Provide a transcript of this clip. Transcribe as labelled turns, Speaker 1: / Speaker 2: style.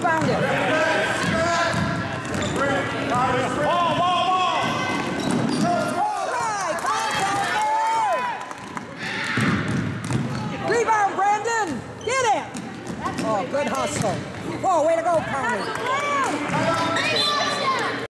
Speaker 1: Rebound it.
Speaker 2: Ball.
Speaker 1: Right, rebound, Brandon. Get it. Oh, good hustle. Whoa, way to go, Connie.